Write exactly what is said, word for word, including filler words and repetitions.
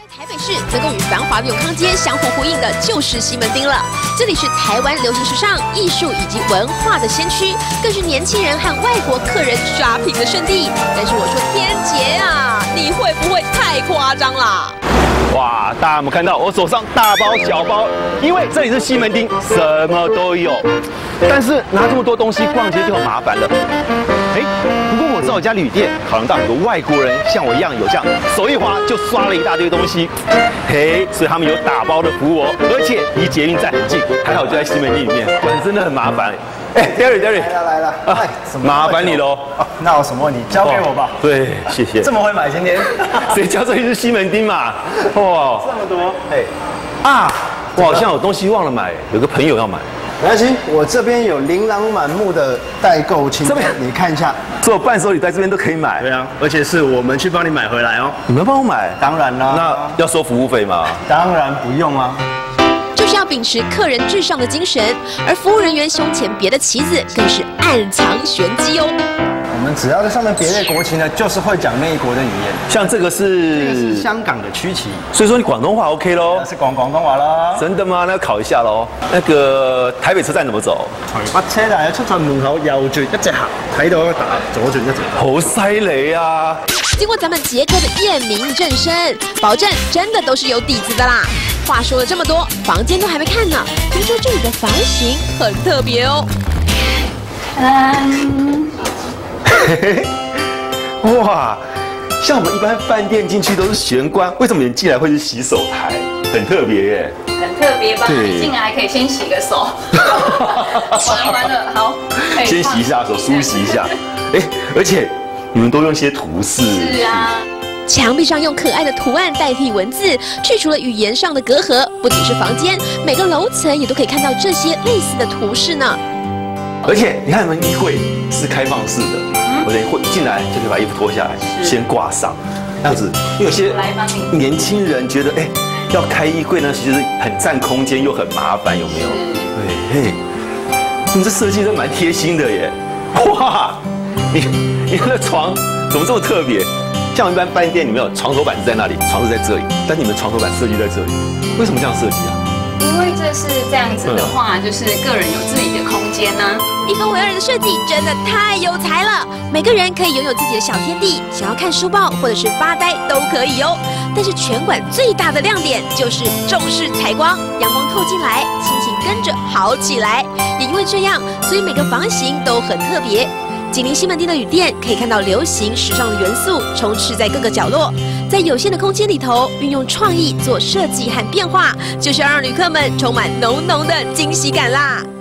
台北市能够与繁华的永康街相互呼应的，就是西门町了。这里是台湾流行时尚、艺术以及文化的先驱，更是年轻人和外国客人shopping的圣地。但是我说天杰啊，你会不会太夸张啦？ 哇，大家有没有看到我手上大包小包？因为这里是西门町，什么都有。但是拿这么多东西逛街就很麻烦了。哎，不过我知道有家旅店考量到很多外国人像我一样有这样手一滑就刷了一大堆东西，嘿，所以他们有打包的服务哦，而且离捷运站很近，还好就在西门町里面，不然真的很麻烦。哎 ，Derry，Derry， 来了来了，哎， 麻烦你喽。 哦，那有什么问题交给我吧。 对，谢谢。 这么会买今天， 谁叫这里是西门町嘛？哇， 这么多，哎， 啊，我好像有东西忘了买，有个朋友要买。 没关系，我这边有琳琅满目的代购清单，你看一下。 所有伴手礼在这边都可以买。 对啊，而且是我们去帮你买回来哦。 你们帮我买？ 当然啦。 那要收服务费吗？ 当然不用啊。 就是要秉持客人至上的精神，而服务人员胸前别的旗子更是暗藏玄机哦。 我们只要在上面别列国旗呢，就是会讲那一国的语言。 像这个是， 这个是香港的区旗， 所以说你广东话 OK 咯？ 那是广广东话啦。 真的吗？那要考一下咯。那个台北车站怎么走？ 台北車站出站門口右轉一直行，睇到一個大左轉一直。 好塞雷啊！ 經過咱們傑哥的驗明正身，保證真的都是有底子的啦。話說了這麼多，房間都還沒看呢，聽說這裡的房型很特別哦。 嗯。 哇，像我们一般飯店進去都是玄關，為什麼你進來會是洗手台？很特別耶。 很特別吧？你進來還可以先洗個手。玩完了，好。 先洗一下手，梳洗一下。哎，而且你們都用一些圖示。 是啊。 牆壁上用可愛的圖案代替文字，去除了語言上的隔閡。不僅是房間，每個樓層也都可以看到這些類似的圖示呢。 而且你看，你們衣櫃是開放式的，我等會進來就可以把衣服脫下來，先掛上，這樣子。因為有些年輕人覺得，哎，要開衣櫃呢，其實很佔空間又很麻煩，有沒有？對，嘿，你這設計真蠻貼心的耶！哇，你你的床怎麼這麼特別？像一般飯店，你們有床頭板是在那裡，床是在這裡，但你們床頭板設計在這裡，為什麼這樣設計啊？ 因為這是這樣子的話，就是個人有自己的空間啊。 一分為二的設計真的太有才了，每個人可以擁有自己的小天地，想要看書報或者是發呆都可以哦。但是全館最大的亮點就是重視採光，陽光透進來，心情跟着好起來。也因為這樣，所以每個房型都很特別。緊鄰西門町的旅店可以看到流行時尚的元素充斥在各個角落，在有限的空間裡頭運用創意做設計和變化，就是要讓旅客們充滿濃濃的驚喜感啦。